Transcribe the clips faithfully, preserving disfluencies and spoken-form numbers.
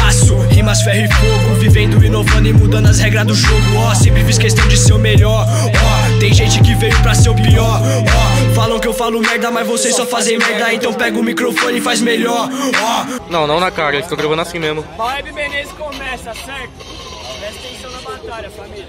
aço, rimas, ferro e fogo, vivendo, inovando e mudando as regras do jogo. Ó, sempre fiz questão de ser o melhor. Ó, tem gente que veio pra ser o pior. Ó, falam que eu falo merda, mas vocês só fazem merda. Então pega o microfone e faz melhor. Ó, não, não na cara, eles estão gravando assim mesmo. Baueb Menezes começa, certo? Presta atenção na batalha, família.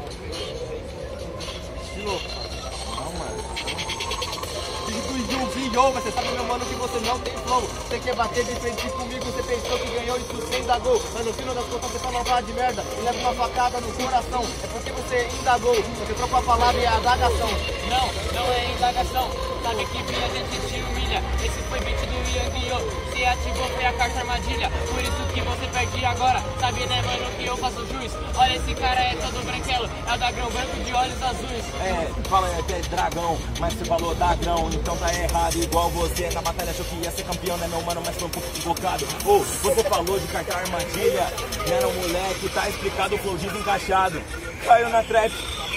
Yo, mas você sabe, meu mano, que você não tem flow. Você quer bater de frente comigo, você pensou que ganhou isso sem indagou. Mas no final das contas você fala uma de merda e leva uma facada no coração. É porque você indagou, você trocou a palavra e a indagação. Não, não é indagação. Sabe que vira, a gente te humilha. Esse foi beat do Yang-Yo. Você ativou, foi a carta armadilha. Por isso que você perde agora. Sabe, né, mano, que eu faço jus. Olha, esse cara é todo branquelo. É o dragão branco de olhos azuis. É, fala é que é dragão, mas você falou dragão, então tá errado. Igual você na batalha achou que ia ser campeão, né, meu mano, mas foi um pouco equivocado. Ô, oh, você falou de carta armadilha. Era um moleque, tá explicado, o flow desencaixado. Caiu na trap.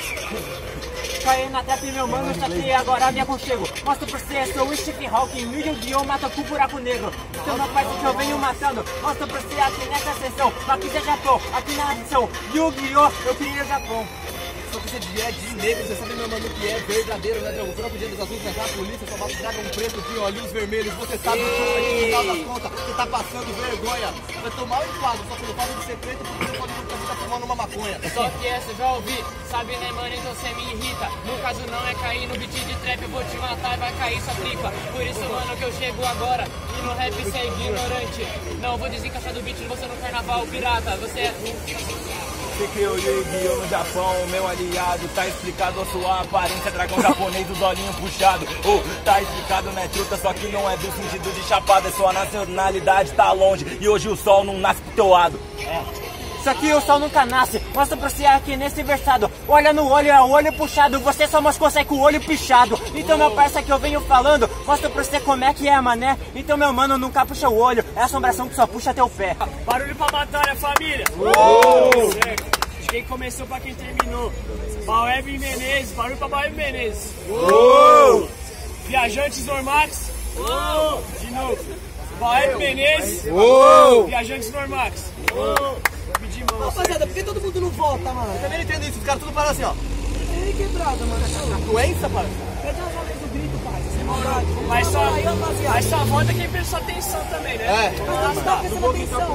Caiu na trap, meu mano, só que agora me aconchego. Mostra pra você, sou o Steve Hawking, no Yu-Gi-Oh! Mata com buraco negro. Então meu pai que eu venho matando. Mostra pra você aqui nessa sessão. Aqui é Japão, aqui na ação. Yu-Gi-Oh! Eu queria Japão. Só que você é de negro, você sabe, meu mano, que é verdadeiro, né, dragão? O próprio dia dos azuis, mas a polícia só mata o dragão preto de olhos vermelhos. Você sabe que no final das contas, você tá passando vergonha. Vai tomar o enfado, só pelo fato de ser preto, porque você pode nunca estar fumando uma maconha. Só que essa eu já ouvi, sabe, né, mano, então você me irrita. No caso não é cair no beat de trap, eu vou te matar e vai cair sua tripa. Por isso, mano, que eu chego agora e no rap você é ignorante. Não, eu vou desencaixar do beat você no carnaval pirata. Você é... Você criou Yu-Gi-Oh! No Japão, meu aliado. Tá explicado a sua aparência, dragão japonês, os olhinhos puxados. Oh, tá explicado, né, truta? Só que não é do sentido de chapada, é sua nacionalidade tá longe. E hoje o sol não nasce pro teu lado. É. Isso aqui o sol nunca nasce, mostra pra você aqui nesse versado. Olha no olho, é o olho puxado, você só mais consegue com o olho pichado. Então meu parça que eu venho falando, mostra pra você como é que é, mané. Então meu mano nunca puxa o olho, é a assombração que só puxa teu pé. Barulho pra batalha, família! Uou! Certo. De quem começou pra quem terminou. Baueb Menezes, barulho pra Baueb Menezes. Uou! Viajantes Normax. Uou! De novo. Baueb Menezes. Uou! Viajantes Normax. Uou! Rapaziada, por que todo mundo não volta, mano? Eu também não entendo isso, os caras tudo param assim, ó. E quebrada, mano. A doença, pai. Cadê as horas do grito, pai? Sem maldade. Mas só, mas só volta quem prestou atenção também, né? É. Mas tá prestando atenção,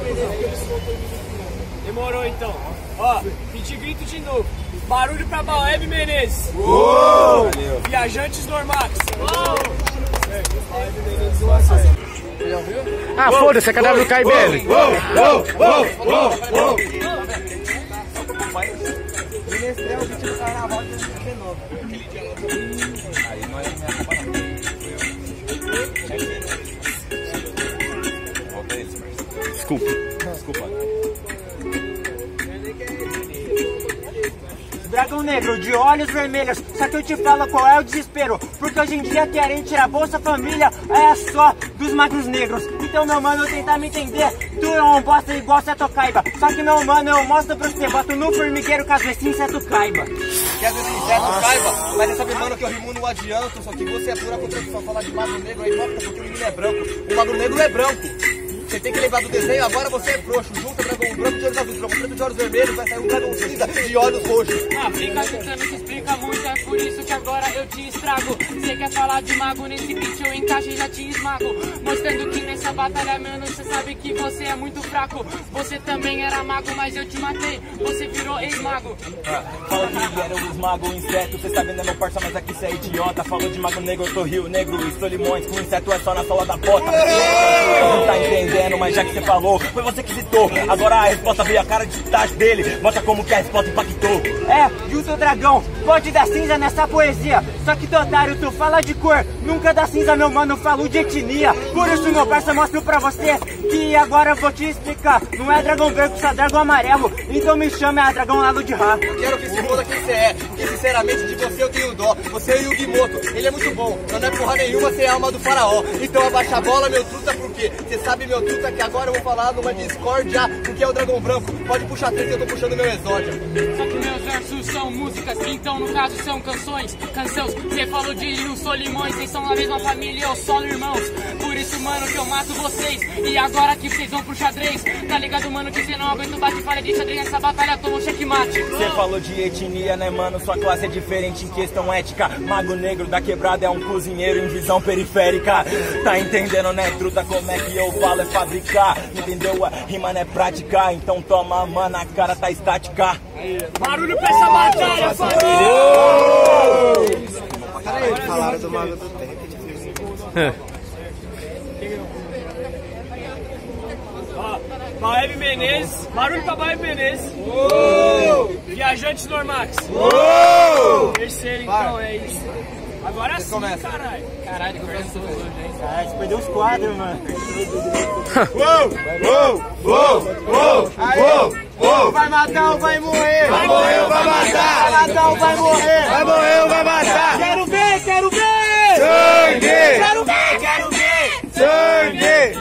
Demorou então. Ó, pedir grito de novo. Barulho pra Baueb Menezes. Uou! Valeu. Viajantes Normax. Uou! Baueb Menezes, uma série. Ah, foda-se, é cadáver do K B L. Uou, uou, uou, uou, uou. Ele é o vídeo do carnaval de dois mil e dezenove. Aí não é volta eles, parceiro. Desculpa. Desculpa. Dragão negro de olhos vermelhos, só que eu te falo qual é o desespero. Porque hoje em dia querem tirar Bolsa Família, é só dos magros negros. Então meu mano, tentar me entender, tu é um bosta igual Seto Kaiba. Só que meu mano, eu mostro pra você, boto no formigueiro caso esse inseto caiba. Quer dizer, inseto caiba, mas você sabe, mano, que eu rimo não adianto. Só que você é pura contradição, falar de magro negro aí, porque o menino é branco. O magro negro é branco. Você tem que lembrar do desenho, agora você é frouxo. Junta o dragão branco de olhos azuis, dragão preto de olhos vermelhos, vai sair um dragão cinza de olhos roxos. Ah, fica tentando que explica muito, é por isso que agora eu te estrago. Você quer falar de mago nesse beat, eu encaixo e já te esmago. Mostrando que nessa batalha, mano, você sabe que você é muito fraco. Você também era mago, mas eu te matei, você virou ex-mago. Ah, fala que era o mago, o inseto, você sabe, né, meu parça, mas aqui cê é idiota. Falou de mago negro, eu tô rio negro e sou limões, com inseto é só na sola da bota. Não tá entendendo, mas já que você falou, foi você que citou. Agora a resposta veio a cara de tacho dele. Mostra como que a resposta impactou. É, e o teu dragão pode dar cinza nessa poesia. Só que, teu otário, tu fala de cor, nunca dá cinza, meu mano, falo de etnia. Por isso, meu parça, mostro pra você que agora eu vou te explicar. Não é dragão branco, só dragão amarelo. Então me chama, é dragão lado de Ra. Eu quero que se foda quem você é, porque sinceramente de você eu tenho dó. Você é o Yugimoto, ele é muito bom, não é porra nenhuma, você é a alma do faraó. Então abaixa a bola, meu truta, por quê? Você sabe, meu truta, que agora eu vou falar numa discórdia, o que é o dragão branco. Pode puxar três que eu tô puxando meu exódio. Só que meus versos são músicas, então no caso são canções. Canções, você falou de Lil Solimões, vocês são a mesma família, eu solo irmãos. Por isso, mano, que eu mato vocês. E agora que vocês vão pro xadrez, tá ligado, mano, que você não aguenta o bate-falha de xadrez. Nessa batalha toma um checkmate. Você falou de etnia, né, mano? Sua classe é diferente em questão ética. Mago negro da quebrada é um cozinheiro em visão periférica. Tá entendendo, né, truta? Como é que eu falo? É fabricar, entendeu? A rima não é prática. Então toma, mano, a cara tá estática. Barulho pra essa batalha, família! Peraí, falaram do Mago do Tempo. Ó, Baeb Menezes, barulho pra Baeb Menezes. Uou! Viajantes Normax. Uou! Terceiro, então, é isso. Agora sim, caralho. Caralho, conversa hoje, hein? Caralho, você perdeu os quadros, mano. Uou! Uou! Uou! Uou! Uou! Uou! Vai matar ou vai morrer? Vai morrer ou vai matar? Vai matar ou vai morrer? Vai morrer ou vai matar? Quero ver, quero ver! Sangue! Quero ver, quero ver! Sangue!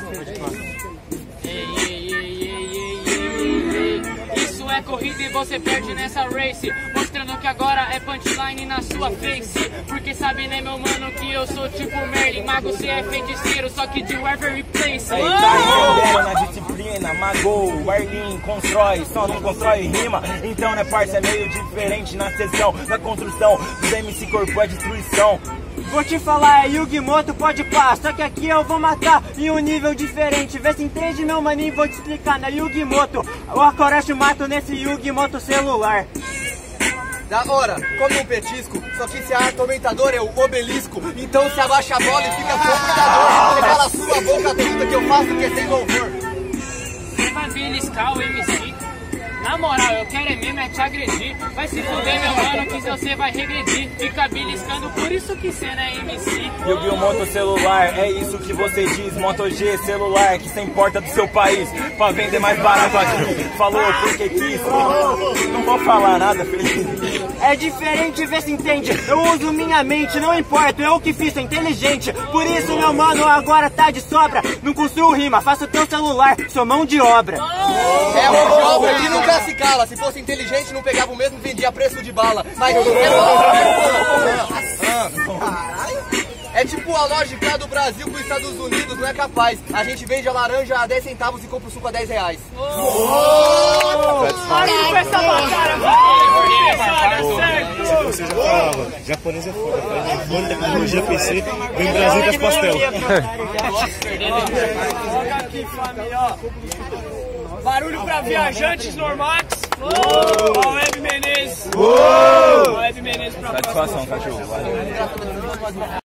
Ei, ei, ei, ei, ei, ei, ei. Isso é corrida e você perde nessa race. Mostrando que agora é punchline na sua face. Porque sabe, né, meu mano, que eu sou tipo Merlin. Mago, você é feiticeiro, só que de every place. Aí tá entendendo na disciplina, Mago, Arlin, constrói, só não constrói rima. Então, né, parça, é meio diferente na sessão, na construção. Dos M C corpo é destruição. Vou te falar, é Yu-Gi-Moto, pode pá. Só que aqui eu vou matar em um nível diferente. Vê se entende, meu maninho, vou te explicar. Na Yu-Gi-Moto, o Akoroshi mato nesse Yu-Gi-Moto celular. Da hora, come um petisco, só que esse atormentador é o obelisco. Então se abaixa a bola e fica computador. Você cala a sua boca, tudo que eu faço que é sem louvor. Você vai beliscar o M C? Na moral, eu quero é mesmo é te agredir. Vai se fuder, meu mano, que você vai regredir. Fica beliscando, por isso que cê não é M C. Yu-Gi-Oh! Moto celular, é isso que você diz. Moto G celular, que cê importa do seu país. Pra vender mais barato aqui. Falou porque quis. Não vou falar nada, filho. É diferente, vê se entende. Eu uso minha mente, não importa, eu que fiz, sou inteligente. Por isso, meu mano, agora tá de sobra. Não construo rima, faço teu celular, sou mão de obra. É mão de obra que nunca se cala. Se fosse inteligente, não pegava o mesmo, vendia a preço de bala. Mas é tipo a lógica do Brasil com os Estados Unidos, não é capaz. A gente vende a laranja a dez centavos e compra o suco a dez reais. Barulho pra essa batalha, família! Se você já falava, japonês é foda, faz fone, tecnologia, P C, vem no Brasil com as pastelas. Joga aqui, família, ó. Barulho pra Viajantes Normax. Baeb Menezes. Baeb Menezes pra Satisfação, cachorro.